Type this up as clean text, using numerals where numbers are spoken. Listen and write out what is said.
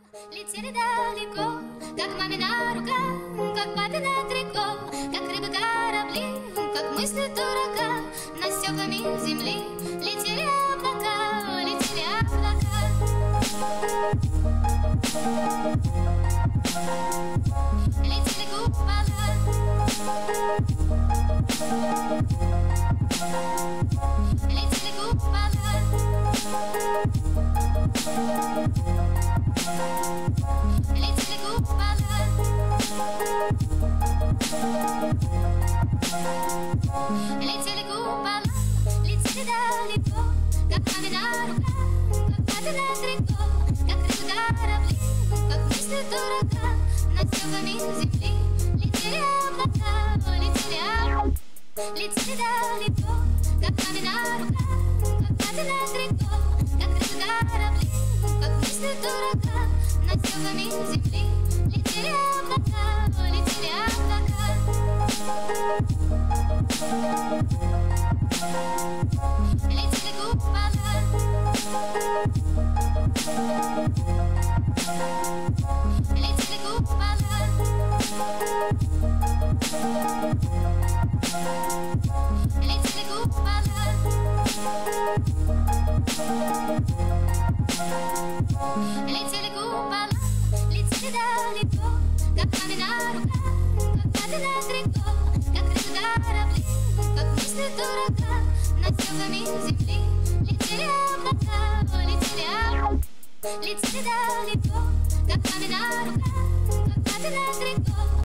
Летели далеко, как мамина рука, как папина трико, как рыбы корабли, как мысли дурака. Над стеклами земли летели облака, летели облака. Летели купола, летели купола. Летели купола, летели купола, летели далеко, как мамина рука, как папина трико, как рыбы корабли, как мысли дурака. Над стеклами земли летели облака, летели облака. Летели далеко, как мамина рука, как папина трико, как рыбы корабли, как мысли дурака. Над стеклами земли летели облака, летели облака. Летели купола, летели купола, летели купола, летели купола, летели далеко, как мамина рука, как папина трико, как рыбы корабли, как мысли дурака. Над стеклами земли летели облака, летели облака. Летели далеко, как мамина рука, как папина трико.